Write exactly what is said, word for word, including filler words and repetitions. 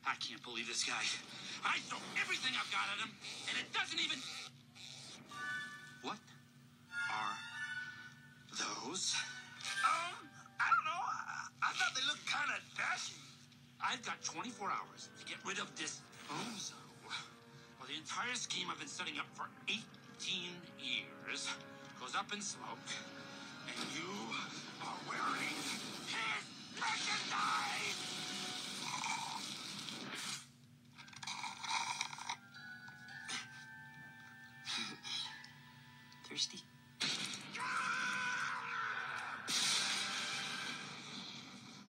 I can't believe this guy. I throw everything I've got at him, and it doesn't even... What are those? Um, I don't know. I, I thought they looked kind of dashing. I've got twenty-four hours to get rid of this bozo. Well, the entire scheme I've been setting up for eighteen years goes up in smoke, and you are wearing his merchandise! Thirsty?